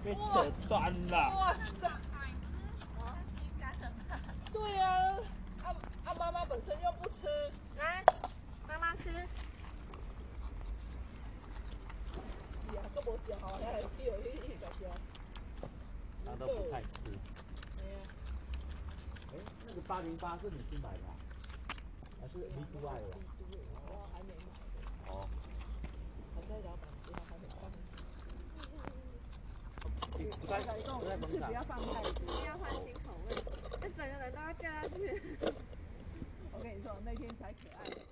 被扯断了。 哇塞！对呀、妈妈本身又不吃， 来，妈妈吃。 呀，都无食好，来叫你食食。 他都不太吃。哎，那个808是你新买的、啊，还是 V2I 的？ 我还没买。 哦。 还在老板家还没放。 不在门上。 不要放太多， 要换新口味，那整个人都要掉下去。 我跟你说，那天才可爱。